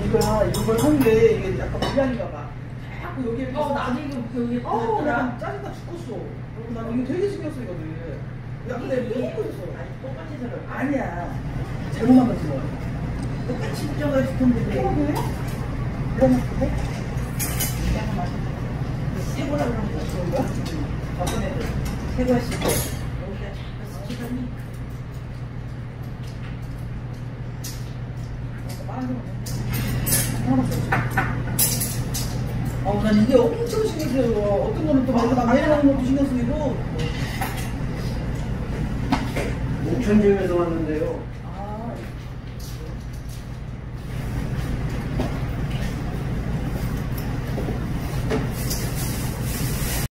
이걸 하는데 이게 약간 불량인가 봐. 자꾸 여기에 나도 이거 여기 나 짜증나 죽겠어. 난 이거 되게 신경 쓰이거든. 야, 근데 삐고 있어. 아니 똑같이 들어. 아니야. 잘못 만들었어. 똑같이 들어가 있을 텐데 왜? 이러면 돼? 새거라 그런 거 좋은 거? 어떤 애들 새거 했을 때 여기가 자꾸 스치더니 난 이게 엄청 신경 쓰여. 어떤 거는 또 말고 나 내려가는 것도 신경 쓰이고. 옥천지에서 왔는데요.